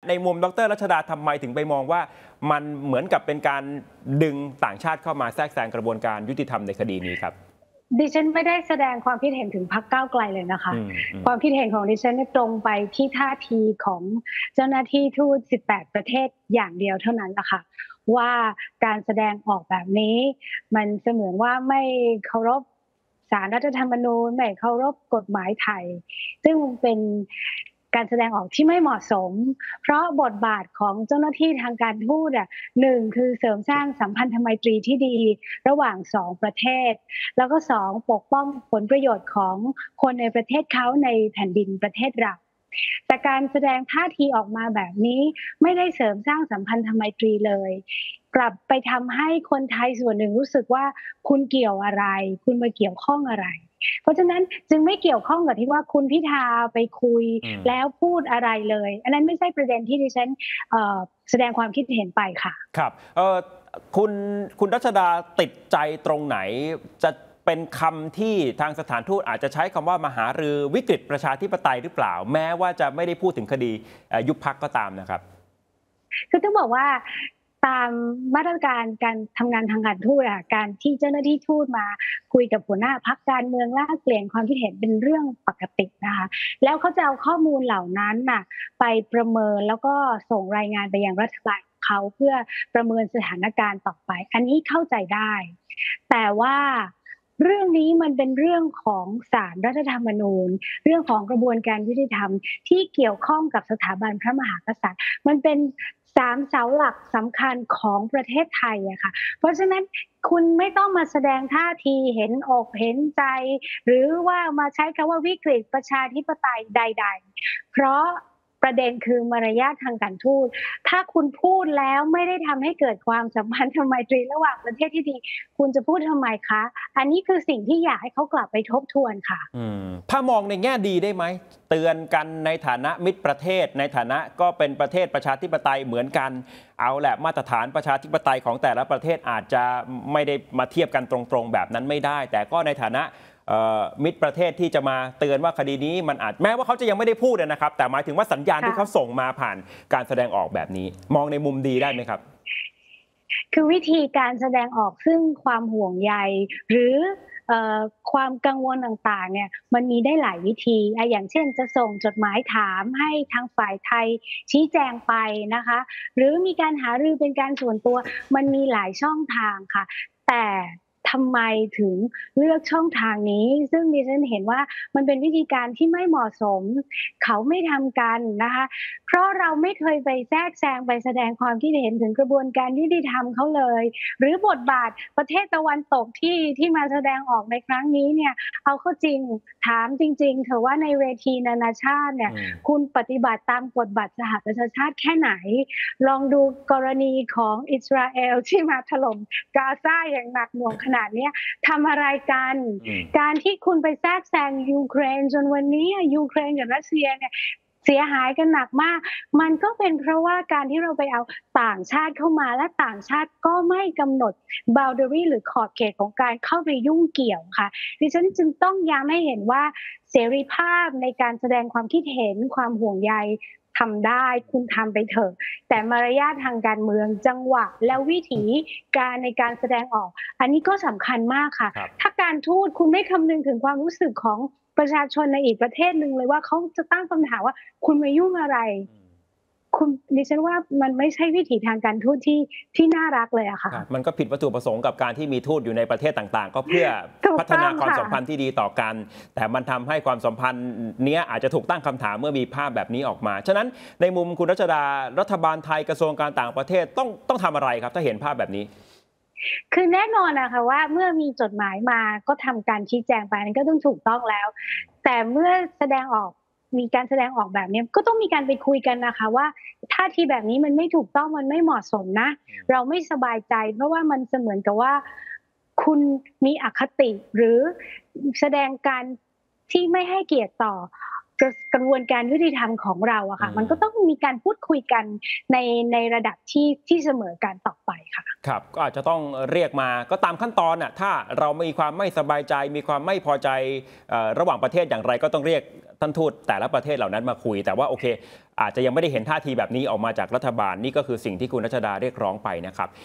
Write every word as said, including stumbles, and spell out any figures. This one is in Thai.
ในมุมดร.รัชดาทำไมถึงไปมองว่ามันเหมือนกับเป็นการดึงต่างชาติเข้ามาแทรกแซงกระบวนการยุติธรรมในคดีนี้ครับดิฉันไม่ได้แสดงความคิดเห็นถึงพรรคก้าวไกลเลยนะคะความคิดเห็นของดิฉันตรงไปที่ท่าทีของเจ้าหน้าที่ทูตสิบแปดประเทศอย่างเดียวเท่านั้นนะคะว่าการแสดงออกแบบนี้มันเสมือนว่าไม่เคารพศาลรัฐธรรมนูญไม่เคารพกฎหมายไทยซึ่งเป็นการแสดงออกที่ไม่เหมาะสมเพราะบทบาทของเจ้าหน้าที่ทางการทูตอ่ะหนึ่งคือเสริมสร้างสัมพันธไมตรีที่ดีระหว่างสองประเทศแล้วก็สองปกป้องผลประโยชน์ของคนในประเทศเขาในแผ่นดินประเทศเราแต่การแสดงท่าทีออกมาแบบนี้ไม่ได้เสริมสร้างสัมพันธไมตรีเลยกลับไปทำให้คนไทยส่วนหนึ่งรู้สึกว่าคุณเกี่ยวอะไรคุณมาเกี่ยวข้องอะไรเพราะฉะนั้นจึงไม่เกี่ยวข้องกับที่ว่าคุณพิธาไปคุยแล้วพูดอะไรเลยอันนั้นไม่ใช่ประเด็นที่ดิฉันแสดงความคิดเห็นไปค่ะครับเออคุณคุณรัชดาติดใจตรงไหนจะเป็นคำที่ทางสถานทูตอาจจะใช้คำว่ามหารือวิกฤตประชาธิปไตยหรือเปล่าแม้ว่าจะไม่ได้พูดถึงคดียุบพรรคก็ตามนะครับคือต้องบอกว่าตามมาตรการการทำงานทางการทูตอะการที่เจ้าหน้าที่ทูตมาคุยกับหัวหน้าพรรคการเมืองแลกเปลี่ยนความคิดเห็นเป็นเรื่องปกตินะคะแล้วเขาจะเอาข้อมูลเหล่านั้นน่ะไปประเมินแล้วก็ส่งรายงานไปยังรัฐบาลเขาเพื่อประเมินสถานการณ์ต่อไปอันนี้เข้าใจได้แต่ว่าเรื่องนี้มันเป็นเรื่องของศาลรัฐธรรมนูญเรื่องของกระบวนการยุติธรรมที่เกี่ยวข้องกับสถาบันพระมหากษัตริย์มันเป็นสามเสาหลักสำคัญของประเทศไทยอะค่ะเพราะฉะนั้นคุณไม่ต้องมาแสดงท่าทีเห็นอกเห็นใจหรือว่ามาใช้คำว่าวิกฤตประชาธิปไตยใดๆเพราะประเด็นคือมารยาททางการทูตถ้าคุณพูดแล้วไม่ได้ทำให้เกิดความสัมพันธไมตรีระหว่างประเทศที่ดีคุณจะพูดทำไมคะอันนี้คือสิ่งที่อยากให้เขากลับไปทบทวนค่ะถ้ามองในแง่ดีได้ไหมเตือนกันในฐานะมิตรประเทศในฐานะก็เป็นประเทศประชาธิปไตยเหมือนกันเอาแหละมาตรฐานประชาธิปไตยของแต่ละประเทศอาจจะไม่ได้มาเทียบกันตรงๆแบบนั้นไม่ได้แต่ก็ในฐานะมิตรประเทศที่จะมาเตือนว่าคดีนี้มันอาจแม้ว่าเขาจะยังไม่ได้พูดนะครับแต่หมายถึงว่าสัญญาณที่เขาส่งมาผ่านการแสดงออกแบบนี้มองในมุมดีได้ไหมครับคือวิธีการแสดงออกซึ่งความห่วงใยหรือความกังวลต่างๆเนี่ยมันมีได้หลายวิธีอย่างเช่นจะส่งจดหมายถามให้ทางฝ่ายไทยชี้แจงไปนะคะหรือมีการหารือเป็นการส่วนตัวมันมีหลายช่องทางค่ะแต่ทำไมถึงเลือกช่องทางนี้ซึ่งดิฉันเห็นว่ามันเป็นวิธีการที่ไม่เหมาะสมเขาไม่ทำกันนะคะเพราะเราไม่เคยไปแทรกแซงไปแสดงความคิดเห็นถึงกระบวนการยุติธรรมเขาเลยหรือบทบาทประเทศตะวันตกที่ที่มาแสดงออกในครั้งนี้เนี่ยเอาเข้าจริงถามจริงๆเถอะว่าในเวทีนานาชาติเนี่ยคุณปฏิบัติตามกฎบัตรสหประชาชาติแค่ไหนลองดูกรณีของอิสราเอลที่มาถล่มกาซาอย่างหนักหน่วงขนาดนี้ทำอะไรกันการที่คุณไปแทรกแซงยูเครนจนวันนี้ยูเครนกับรัสเซียเนี่ยเสียหายกันหนักมากมันก็เป็นเพราะว่าการที่เราไปเอาต่างชาติเข้ามาและต่างชาติก็ไม่กำหนด boundary หรือขอบเขตของการเข้าไปยุ่งเกี่ยวค่ะดิฉันจึงต้องย้ำให้เห็นว่าเสรีภาพในการแสดงความคิดเห็นความห่วงใยทำได้คุณทำไปเถอะแต่มารยาททางการเมืองจังหวะและวิถีการในการแสดงออกอันนี้ก็สำคัญมากค่ะถ้าการทูตคุณไม่คำนึงถึงความรู้สึกของประชาชนในอีกประเทศหนึ่งเลยว่าเขาจะตั้งคำถามว่าคุณมายุ่งอะไรคุณดิฉันว่ามันไม่ใช่วิถีทางการทูตที่ที่น่ารักเลยอะค่ะมันก็ผิดวัตถุประสงค์กับการที่มีทูตอยู่ในประเทศต่างๆก็เพื่อพัฒนาความสัมพันธ์ที่ดีต่อกันแต่มันทำให้ความสัมพันธ์เนี้ยอาจจะถูกตั้งคำถามเมื่อมีภาพแบบนี้ออกมาฉะนั้นในมุมคุณรัชดารัฐบาลไทยกระทรวงการต่างประเทศต้องต้องทำอะไรครับถ้าเห็นภาพแบบนี้คือแน่นอนนะคะว่าเมื่อมีจดหมายมาก็ทำการชี้แจงไปนั้นก็ต้องถูกต้องแล้วแต่เมื่อแสดงออกมีการแสดงออกแบบนี้ก็ต้องมีการไปคุยกันนะคะว่าท่าทีแบบนี้มันไม่ถูกต้องมันไม่เหมาะสมนะเราไม่สบายใจเพราะว่ามันเสมือนกับว่าคุณมีอคติหรือแสดงการที่ไม่ให้เกียรติต่อกระบวนการยุติธรรมของเราอะค่ะมันก็ต้องมีการพูดคุยกันในในระดับที่ที่เสมอกันต่อไปค่ะครับก็อาจจะต้องเรียกมาก็ตามขั้นตอนน่ะถ้าเรามีความไม่สบายใจมีความไม่พอใจระหว่างประเทศอย่างไรก็ต้องเรียกท่านทูตแต่ละประเทศเหล่านั้นมาคุยแต่ว่าโอเคอาจจะยังไม่ได้เห็นท่าทีแบบนี้ออกมาจากรัฐบาลนี่ก็คือสิ่งที่คุณรัชดาเรียกร้องไปนะครับ